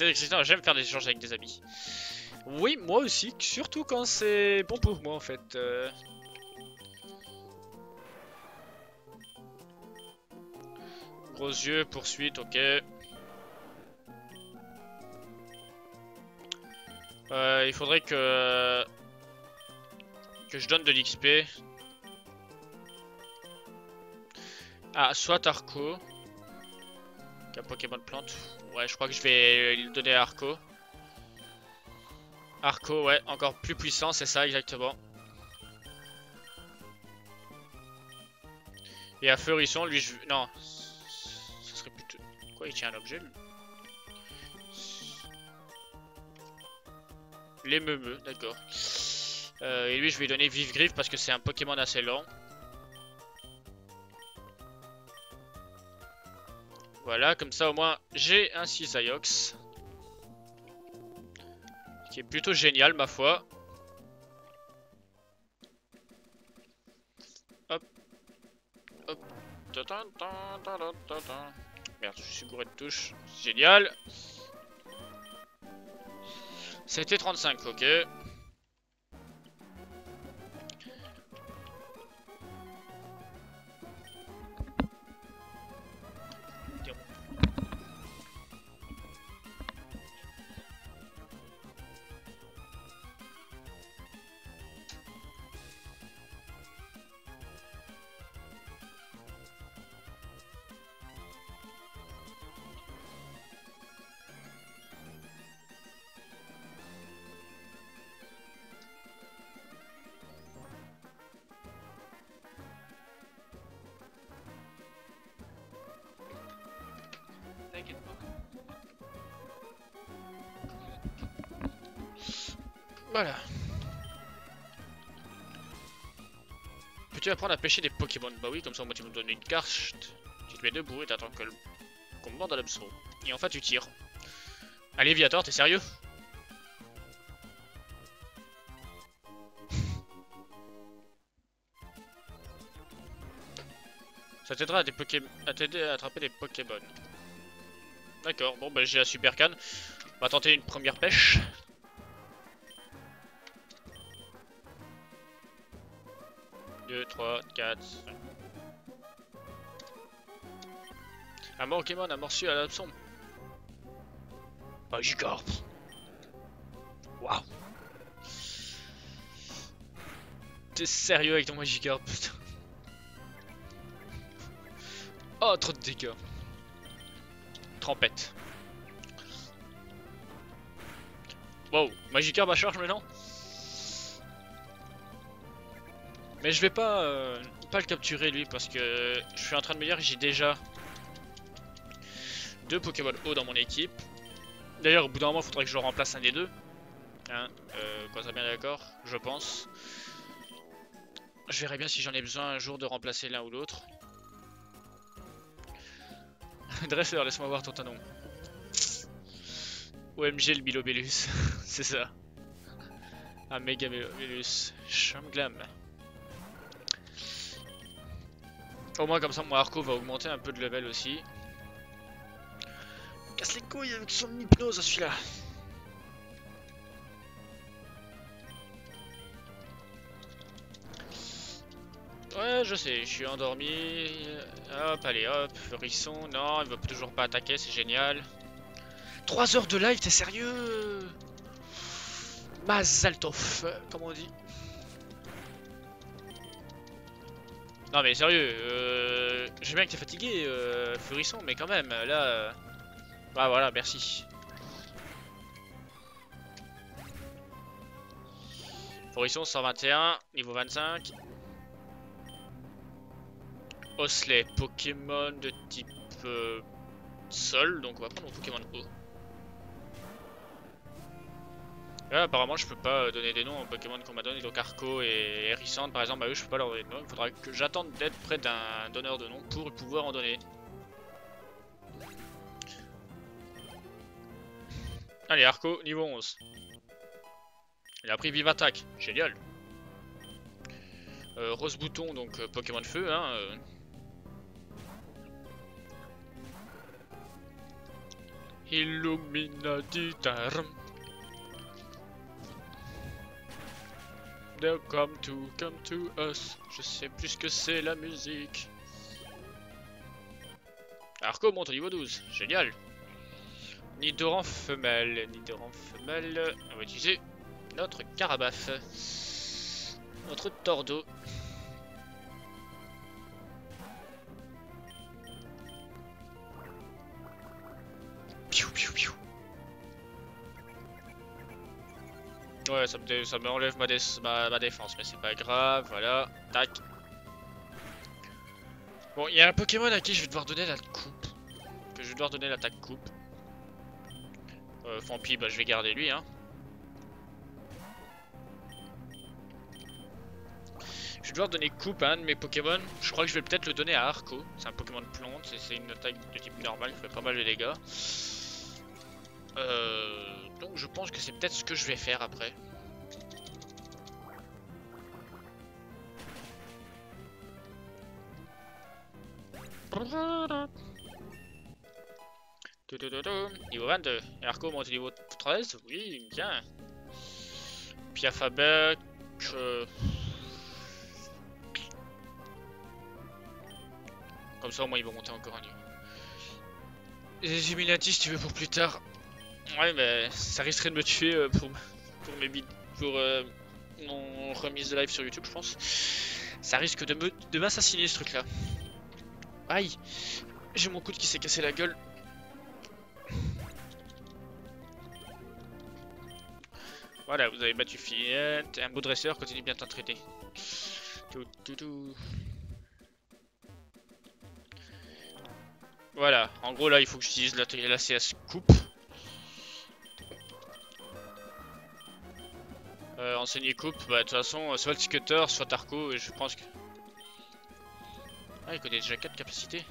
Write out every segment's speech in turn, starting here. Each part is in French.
C'est excitant, j'aime faire des échanges avec des amis. Oui, moi aussi, surtout quand c'est bon pour moi en fait. Gros yeux, poursuite, ok. Il faudrait que je donne de l'XP. Ah, soit Arco. Qui a Pokémon plante. Ouais, je crois que je vais le donner à Arco. Arco, ouais, encore plus puissant, c'est ça exactement. Et à Feurisson, lui, je... Non. Ce serait plutôt... Quoi, il tient un objet, lui? Les meumeux, d'accord. Et lui, je vais lui donner Vive Griffe parce que c'est un Pokémon assez lent. Voilà, comme ça au moins j'ai un Cisaiox. Qui est plutôt génial, ma foi. Hop. Hop. Merde, je suis gouré de touches. Génial. C'était 35, ok. T'inquiète pas. Voilà. Peux-tu apprendre à pêcher des Pokémon? Bah oui, comme ça moi tu me donnes une carte, tu te mets debout et t'attends que qu'on me morde à l'hameçon. Et enfin tu tires. Allez Viator, t'es sérieux? Ça t'aidera à t'aider à attraper des Pokémon. D'accord, bon bah j'ai la super canne. On va tenter une première pêche. Deux, 3, 4, 5. Un Pokémon a morçu à l'hameçon. Magikarp. Waouh. T'es sérieux avec ton Magikarp, putain. Oh, trop de dégâts. Trempette. Wow, Magikarp à charge maintenant. Mais je vais pas le capturer lui parce que je suis en train de me dire que j'ai déjà 2 Pokémon eau dans mon équipe. D'ailleurs au bout d'un moment il faudrait que je remplace un des deux. Hein, quand ça bien d'accord, je pense. Je verrai bien si j'en ai besoin un jour de remplacer l'un ou l'autre. Dresseur, laisse-moi voir ton nom. OMG le Bilobellus, c'est ça. Un méga Bilobellus. Chamglam. Au moins comme ça mon Arco va augmenter un peu de level aussi. Casse les couilles avec son hypnose celui-là. Ouais, je sais, je suis endormi. Hop, allez, hop, Feurisson. Non, il va toujours pas attaquer, c'est génial. 3 heures de live, t'es sérieux? Mazaltov, comme on dit. Non mais sérieux, je sais bien que t'es fatigué, Feurisson, mais quand même, là... Bah voilà, merci. Feurisson 121, niveau 25. Osley, Pokémon de type Sol, donc on va prendre mon Pokémon eau. Là apparemment je peux pas donner des noms aux Pokémon qu'on m'a donné, donc Arco et Hérissante par exemple, bah eux je peux pas leur donner de nom, il faudra que j'attende d'être près d'un donneur de nom pour pouvoir en donner. Allez Arco, niveau 11. Il a pris Vive Attaque, génial. Rose Bouton, donc Pokémon de feu, hein. Illuminati taram. They'll come to us. Je sais plus ce que c'est la musique. Arco monte au niveau 12. Génial. Nidoran femelle. Nidoran femelle. On va utiliser notre Carabaf. Notre Tordo. Piou, piou, piou. Ouais, ça m'enlève ma défense, mais c'est pas grave, voilà. Tac. Bon, il y a un Pokémon à qui je vais devoir donner la coupe. Que je vais devoir donner l'attaque coupe. Fampi, bah je vais garder lui, hein. Je vais devoir donner coupe à un de mes Pokémon. Je crois que je vais peut-être le donner à Arco. C'est un Pokémon de plante, c'est une attaque de type normal, il fait pas mal de dégâts. Donc je pense que c'est peut-être ce que je vais faire après. Niveau 22. Et Arco monte au niveau 13. Oui, bien. Piafabec. Comme ça au moins ils vont monter encore un niveau. Les Illuminati si tu veux pour plus tard. Ouais mais ça risquerait de me tuer pour mon remise de live sur YouTube je pense. Ça risque de m'assassiner ce truc là. Aïe. J'ai mon coude qui s'est cassé la gueule. Voilà, vous avez battu Fillette. Un beau dresseur, continue bien t'entraîner. Tout. Voilà, en gros là il faut que j'utilise la CS coupe. Enseigner coupe, bah de toute façon soit le Ticketer, soit Tarko, et je pense que... Ah il connaît déjà 4 capacités.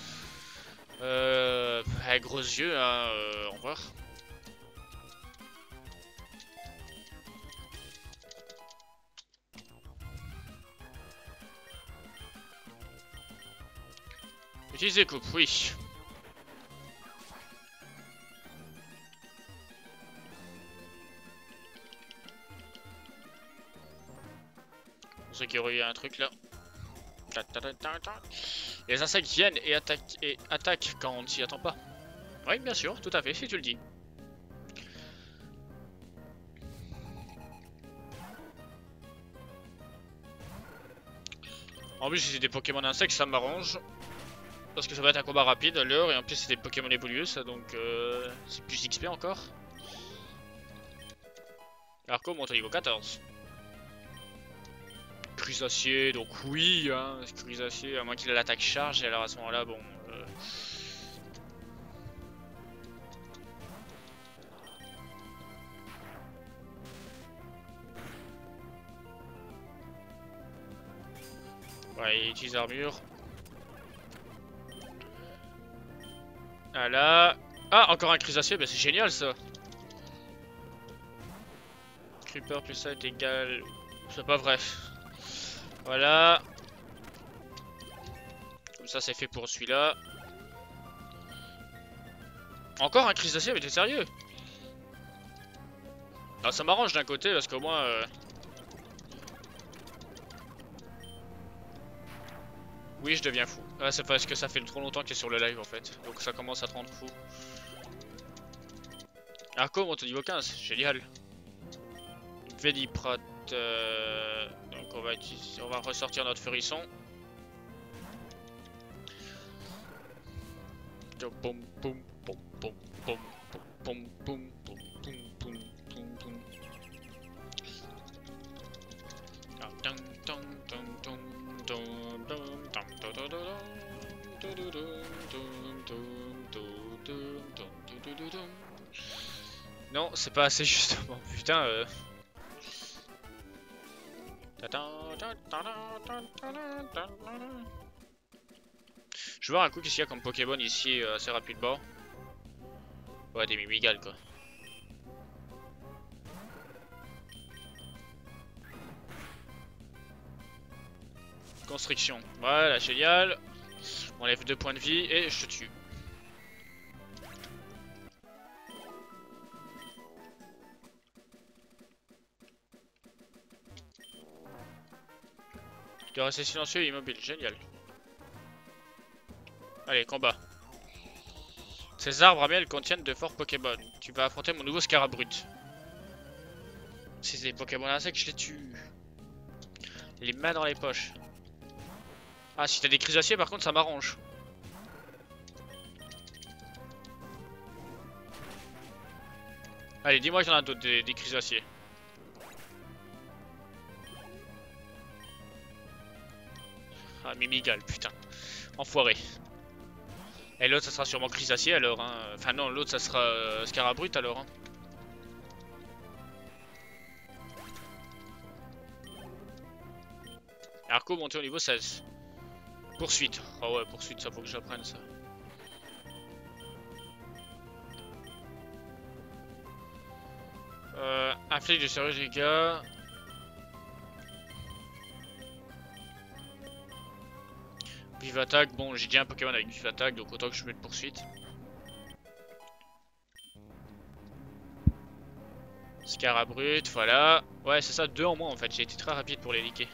Gros yeux, hein, au revoir. Utiliser coupe, oui. Pour ceux qui auraient eu un truc là. Les insectes viennent et attaquent quand on ne s'y attend pas. Oui, bien sûr, tout à fait, si tu le dis. En plus, si c'est des Pokémon insectes, ça m'arrange. Parce que ça va être un combat rapide à l'heure, et en plus, c'est des Pokémon évolués, ça donc c'est plus XP encore. Arco monte au niveau 14. Crusacier, donc oui, hein, Crusacier, à moins qu'il ait l'attaque charge, et alors à ce moment-là, bon... Ouais, il utilise armure. Voilà. Ah, encore un Crusacier, bah c'est génial ça. Creeper plus ça est égal... C'est pas vrai. Voilà. Comme ça, c'est fait pour celui-là. Encore un Crusacier, mais t'es sérieux? Ah, ça m'arrange d'un côté, parce qu'au moins... Oui, je deviens fou. Ah, c'est parce que ça fait trop longtemps qu'il est sur le live, en fait. Donc ça commence à te rendre fou. Arco monte au niveau 15, génial. Véliprat. Donc on va ressortir notre Furisson. Non, c'est pas assez justement, putain. Je vais voir un coup qu'est-ce qu'il y a comme Pokémon ici assez rapidement. Ouais, des Mimigales quoi. Constriction. Voilà, génial. On enlève 2 points de vie et je te tue. De rester silencieux et immobile, génial. Allez, combat. Ces arbres à miel contiennent de forts Pokémon. Tu vas affronter mon nouveau Scarabrut. Si c'est des Pokémon insectes, je les tue. Les mains dans les poches. Ah, si t'as des Crisaciers, par contre, ça m'arrange. Allez, dis-moi qu'il y en a d'autres, des Crisaciers. Ah, Mimigal, putain. Enfoiré. Et l'autre, ça sera sûrement Crisacier alors. Hein. Enfin, non, l'autre, ça sera Scarabrut alors. Hein. Arco monté au niveau 16. Poursuite. Oh ouais, poursuite, ça faut que j'apprenne ça. Inflige de sérieux dégâts. Vive attaque, bon j'ai déjà un Pokémon avec vive attaque donc autant que je mette poursuite. Scarabrut, voilà. Ouais c'est ça, 2 en moins en fait, j'ai été très rapide pour les liquer.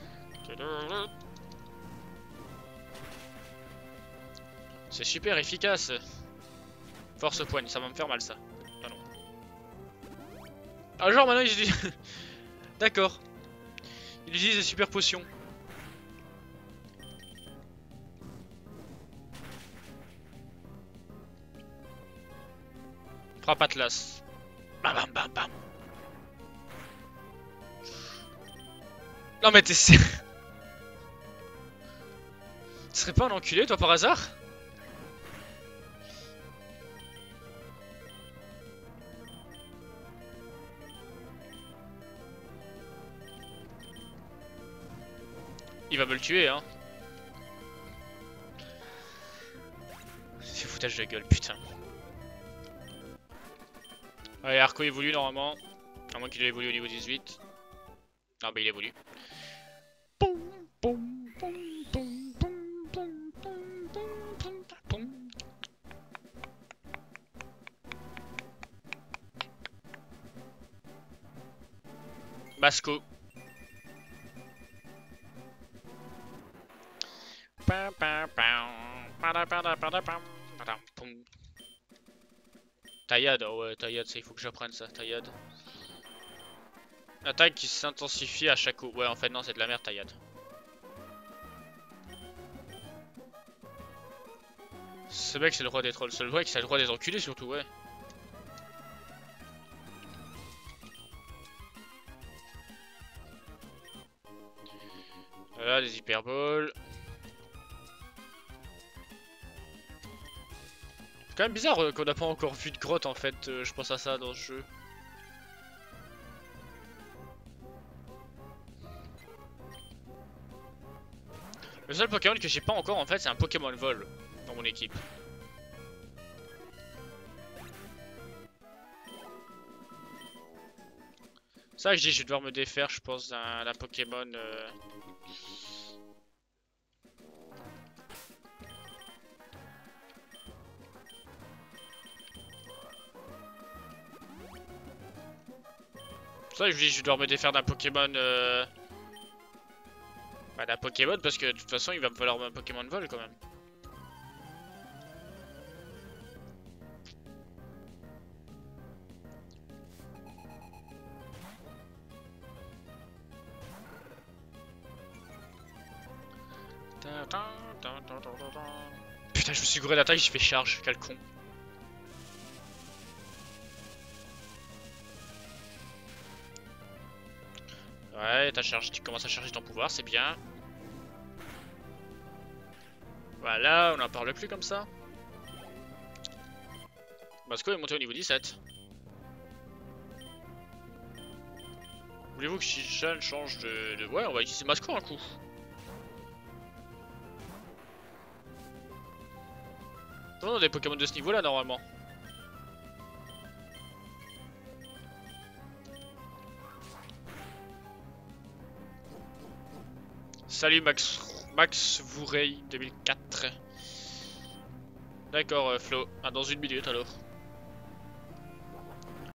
C'est super efficace. Force poigne, ça va me faire mal ça. Ah non. Ah genre maintenant il utilise... D'accord. Il utilise des super potions. Frappe Atlas. Bam bam bam bam. Non mais t'es sérieux? Tu serais pas un enculé toi par hasard? Il va me le tuer hein. C'est foutage de gueule putain. Allez, Arco évolue normalement. À moins qu'il ait évolué au niveau 18. Ah bah il évolue. Masco. Taillade, oh ouais, taillade, ça il faut que j'apprenne ça, taillade. Attaque qui s'intensifie à chaque coup. Ouais, en fait, non, c'est de la merde, taillade. Ce mec, c'est le roi des trolls. C'est le mec, c'est le roi des enculés, surtout, ouais. Voilà, des hyperboles. C'est quand même bizarre qu'on n'a pas encore vu de grotte, en fait. Je pense à ça dans ce jeu. Le seul Pokémon que j'ai pas encore en fait c'est un Pokémon vol dans mon équipe. Ça que je dis, je vais devoir me défaire je pense d'un Pokémon. Ça que je dis, je vais devoir me défaire d'un Pokémon. Bah, d'un Pokémon parce que de toute façon il va me falloir un Pokémon vol quand même. Putain je me suis gouré d'attaque, j'ai fait charge, quel con. Ouais, tu commences à charger ton pouvoir, c'est bien. Voilà, on n'en parle plus comme ça. Masco est monté au niveau 17. Voulez-vous que Shishan change de... Ouais, on va utiliser Masco un coup. On a des Pokémon de ce niveau là normalement. Salut Max Vourey 2004. D'accord Flo, dans 1 minute alors.